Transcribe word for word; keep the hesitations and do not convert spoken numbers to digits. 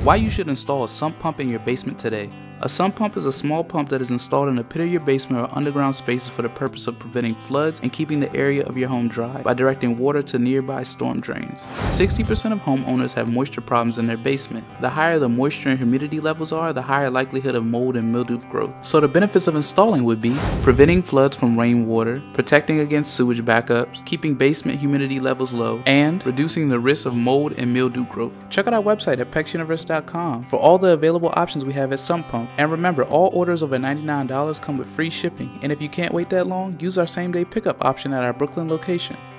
Why you should install a sump pump in your basement today. A sump pump is a small pump that is installed in the pit of your basement or underground spaces for the purpose of preventing floods and keeping the area of your home dry by directing water to nearby storm drains. sixty percent of homeowners have moisture problems in their basement. The higher the moisture and humidity levels are, the higher likelihood of mold and mildew growth. So the benefits of installing would be preventing floods from rainwater, protecting against sewage backups, keeping basement humidity levels low, and reducing the risk of mold and mildew growth. Check out our website at pex universe dot com for all the available options we have at Sump Pump. And remember, all orders over ninety-nine dollars come with free shipping, and if you can't wait that long, use our same day pickup option at our Brooklyn location.